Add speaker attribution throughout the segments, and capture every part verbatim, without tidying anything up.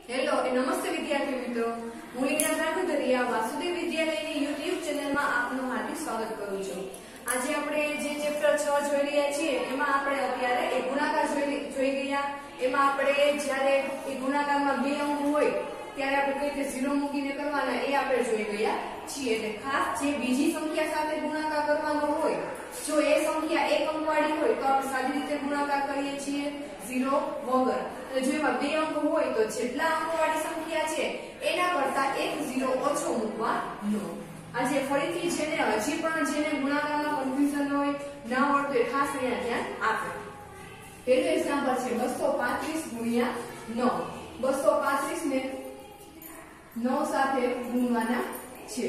Speaker 1: Hello એ નમસ્તે વિદ્યાર્થી મિત્રો, હું લીના રાઘુદરિયા વાસુદેવ વિદ્યાલયની યુટ્યુબ ચેનલમાં આપનું હાર્દિક સ્વાગત કરું છું। આજે આપણે જે ચેપ્ટર છ જોઈ રહ્યા છીએ એમાં આપણે અત્યારે એક ગુણાકાર જોઈ જોઈ ગયા। એમાં આપણે જ્યારે એ ગુણાકારમાં બે અંક હોય ત્યારે આપણે કઈ રીતે ઝીરો મૂકીને કરવાના એ આપણે જોઈ ગયા છીએ। એટલે ખાસ જે બીજી સંખ્યા સાથે ગુણાકાર કરવાનો હોય, જો એ સંખ્યા એક અંકવાળી હોય તો આપણે સાદી રીતે ગુણાકાર કરીએ છીએ ઝીરો વગર। જો એમાં બે અંક હોય તો જેટલા અંકવાળી સંખ્યા છે એના કરતા એક ઝીરો ઓછો મૂકવાનો। આજે ફરીથી જેને હજી પણ જેને ગુણાકારમાં કન્ફ્યુઝન હોય ના આવડતું એ ખાસ અહીંયા ધ્યાન આપો। પહેલું એક્ઝામ્પલ છે બસો પાંત્રીસ ગુણ્યા નવ। બસો પાંત્રીસ ને નવ સાથે ગુણવાના છે,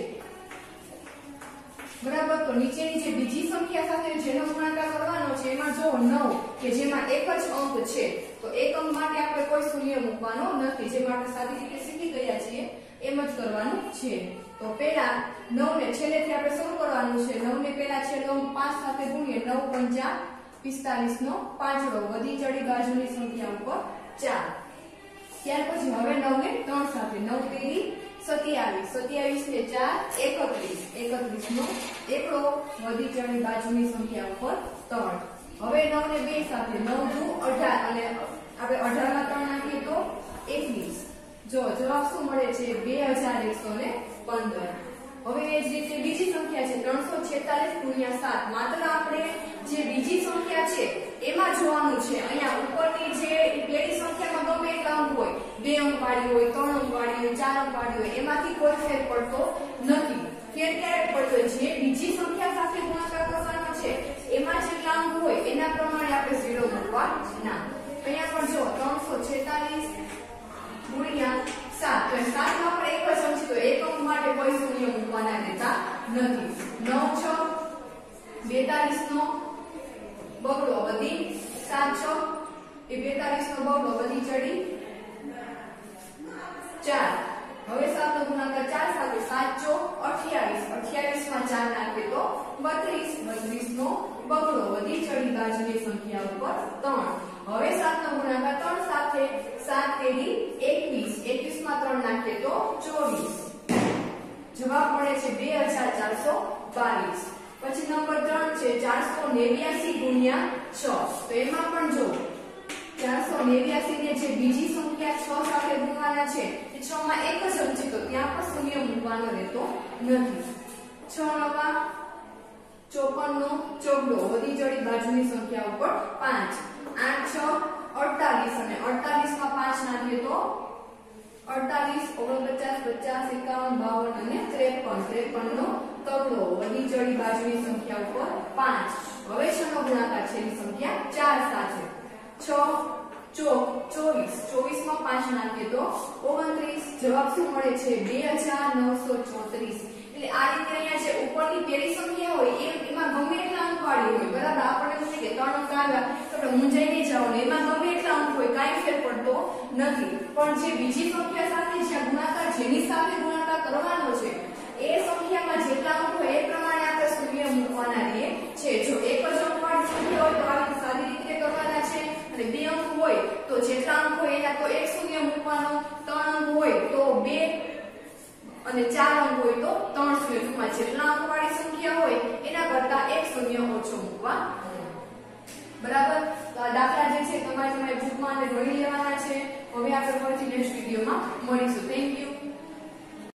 Speaker 1: બરાબર। તો નીચેની જે બીજી સંખ્યા સાથે જેનો ગુણાકાર કરવાનો છે એમાં જો નવ કે જેમાં એક જ અંક છે તો એક અંક માટે આપણે કોઈ શૂન્ય મૂકવાનો નથી, જે આપણે સાદી રીતે શીખી ગયા છીએ એમ જ કરવાનું છે। તો પહેલા નવ ને છેલ્લેથી આપણે શરૂ કરવાનું છે। નવ ને પહેલા છેલ્લો પાંચ સાથે ગુણીએ, નવ પંચા પિસ્તાલીસ નો પાંચડો, વધી ચડી બાજુની સંખ્યા ઉપર ચાર। ત્યાર પછી હવે નવ ને ત્રણ સાથે, નવ તેરી સત્યાવીસ, સત્યાવીસ ને ચાર એકત્રીસ, એકત્રીસ નો એકડો, વધી ચડી બાજુની સંખ્યા ઉપર ત્રણ। હવે નવ ને બે સાથે, નવ દુ અઢાર અને આપણે અઢાર માં ત્રણ નાખીએ તો એકવીસ। જો જવાબ શું મળે છે? બે હજાર એકસો ને પંદર। હવે એ જ રીતે બીજી સંખ્યા છે ત્રણસો છેતાલીસ ગુણ્યા સાત। માત્ર આપણે જે બીજી સંખ્યા છે એમાં જોવાનું છે। અહીંયા ઉપરની જે પેલી સંખ્યામાં ગમે એટલા અંક હોય, બે અંક વાળી હોય, ત્રણ અંક વાળી હોય, ચાર અંક વાળી હોય, એમાંથી કોઈ ફેર પડતો નથી। ફેર ક્યારે પડતો? જે બીજી સંખ્યા સાથે ગુણાકાર કરવાનો છે એમાં જેટલા અંક હોય એના પ્રમાણે આપણે ઝીરો મૂકવાના। અહીંયા પણ જો ત્રણસો છેતાલીસ ગુણ્યા સાત, તો સાત માં આપણે એક જ અંક છે તો એક અંક માટે કોઈ શૂન્ય મૂકવાના રહેતા નથી। નવ છ બેતાલીસ નો બગડો, વધી સાત છ એ બેતાલીસ નો બગડો, વધી ચડી ચાર। હવે સાત નો ગુણાકાર ચાર સાથે, સાત ચોક અઠ્યાવીસ, અઠ્યાવીસ માં ચાર નાખીએ તો બત્રીસ, બત્રીસ નો બગડો, વધી ચડી બાજુની સંખ્યા ઉપર ત્રણ। હવે સાત નો ગુણાકાર ત્રણ સાથે, સાત તેરી એકવીસ, એકવીસ માં ત્રણ નાખીએ તો ચોવીસ। જવાબ મળે છે બે હજાર ચારસો બાવીસ। પછી નંબર ત્રણ છે ચારસો નેવ્યાસી ગુણ્યા છ। તો એમાં પણ જો ચારસો નેવ્યાસી ને જે બીજી સંખ્યા છ સાથે ગુણવાના છે એ છ માં એક જ અંક છે તો ત્યાં પણ શૂન્ય મૂકવાનો રહેતો નથી। છ નવા ચોપન નો ચોગડો, વધી ચડી બાજુની સંખ્યા ઉપર પાંચ। આઠ છ અડતાલીસ અને અડતાલીસ માં પાંચ નાખીએ તો અડતાલીસ, ઓગણપચાસ, પચાસ, એકાવન, બાવન અને ત્રેપન, ત્રેપન નો તગડો, વધી ચડી બાજુની સંખ્યા ઉપર પાંચ। હવે છ નો ગુણાકાર છેલ્લી સંખ્યા ચાર સાથે, છ ચોક ચોવીસ, ચોવીસ માં પાંચ નાખીએ તો ઓગણત્રીસ। જવાબ શું મળે છે? બે હજાર નવસો ચોત્રીસ। એટલે આ રીતે અહીંયા જે ઉપરની પેલી સંખ્યા હોય એ એમાં ગમે એટલા અંક વાળી હોય, બરાબર। આપણે એવું છે કે ત્રણ અંક આવ્યા તો આપણે મૂંઝાઈ નહીં જવાનું, એમાં ગમે એટલા અંક હોય, કાંઈ ફેર પડતો નથી। પણ જે બીજી સંખ્યા સાથે જ્યાં ગુણાકાર જેની સાથે ગુણાકાર કરવાનો છે એ સંખ્યામાં જેટલા અંક હોય એ પ્રમાણે આપણે શૂન્ય મૂકવાના રહીએ છે। જો એક જ અંક વાળી સંખ્યા હોય તો આ રીતે સાદી રીતે કરવાના છે, અને બે અંક હોય તો જેટલા અંક હોય એના તો એક શૂન્ય મૂકવાનો, ત્રણ અંક હોય તો બે અને ચાર અંક હોય તો ત્રણ શૂન્ય, ટૂંકમાં જેટલા અંક વાળી સંખ્યા હોય એના કરતા એક શૂન્ય ઓછો મૂકવા, બરાબર। તો આ દાખલા જે છે તમારે તમારી બુકમાં અને ગણી લેવાના છે। હવે આપણે ફરીથી નેક્સ્ટ વિડીયોમાં મળીશું। Thank you.